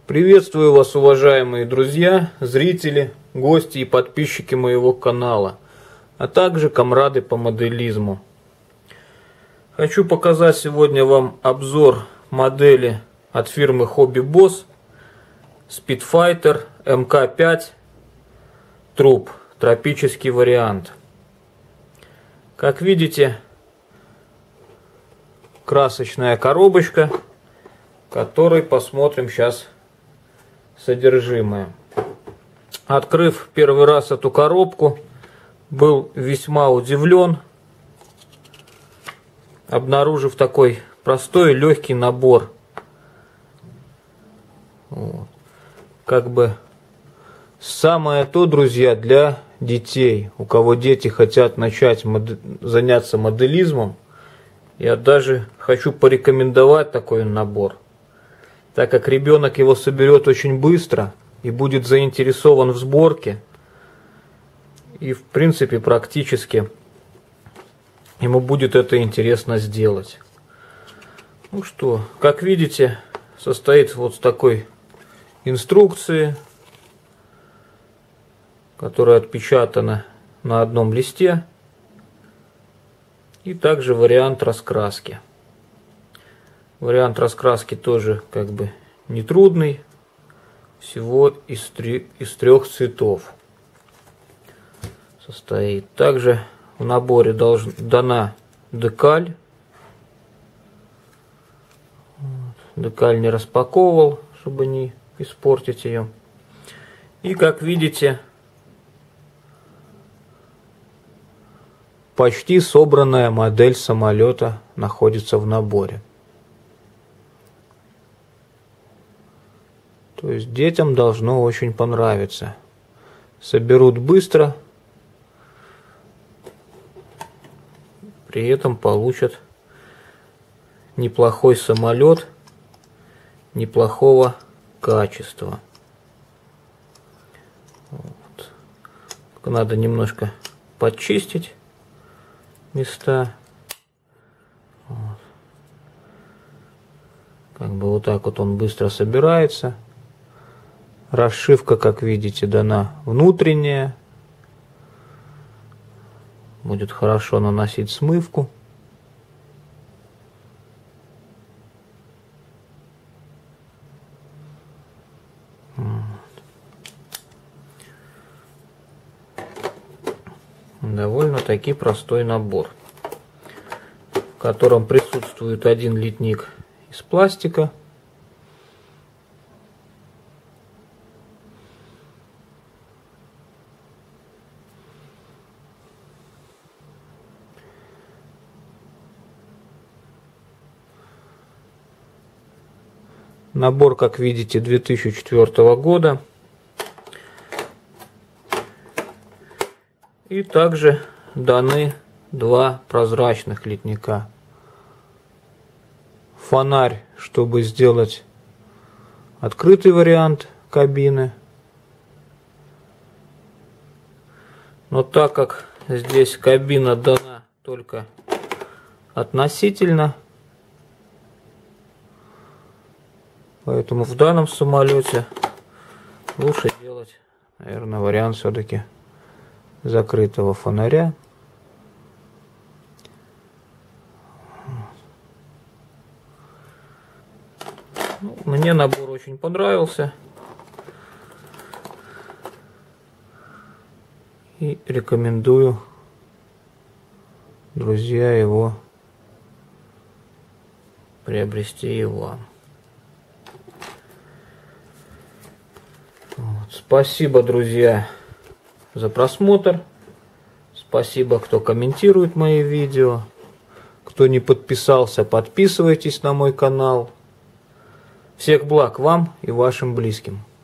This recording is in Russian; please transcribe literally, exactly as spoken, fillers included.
Приветствую вас, уважаемые друзья, зрители, гости и подписчики моего канала, а также комрады по моделизму. Хочу показать сегодня вам обзор модели от фирмы Hobby Boss Speedfighter эм ка пять Troop, тропический вариант. Как видите, красочная коробочка, которой посмотрим сейчас содержимое. Открыв первый раз эту коробку, был весьма удивлен, обнаружив такой простой и легкий набор. Вот. Как бы самое то, друзья, для детей. У кого дети хотят начать мод... заняться моделизмом, я даже хочу порекомендовать такой набор, так как ребенок его соберет очень быстро и будет заинтересован в сборке, и в принципе практически ему будет это интересно сделать. Ну что, как видите, состоит вот с такой инструкции, которая отпечатана на одном листе, и также вариант раскраски. Вариант раскраски тоже как бы нетрудный, всего из, три, из трех цветов состоит. Также в наборе должна, дана декаль. Декаль не распаковывал, чтобы не испортить ее. И как видите, почти собранная модель самолета находится в наборе. То есть детям должно очень понравиться. Соберут быстро, при этом получат неплохой самолет, неплохого качества. Вот. Надо немножко подчистить места. Вот. Как бы вот так вот он быстро собирается. Расшивка, как видите, дана внутренняя. Будет хорошо наносить смывку. Довольно-таки простой набор, в котором присутствует один литник из пластика, набор, как видите, две тысячи четвёртого года. И также даны два прозрачных литника. Фонарь, чтобы сделать открытый вариант кабины. Но так как здесь кабина дана только относительно, поэтому в данном самолете лучше делать, наверное, вариант все-таки закрытого фонаря. Ну, мне набор очень понравился. И рекомендую, друзья, его приобрести его. Вот. Спасибо, друзья, за просмотр. Спасибо, кто комментирует мои видео. Кто не подписался, подписывайтесь на мой канал. Всех благ вам и вашим близким.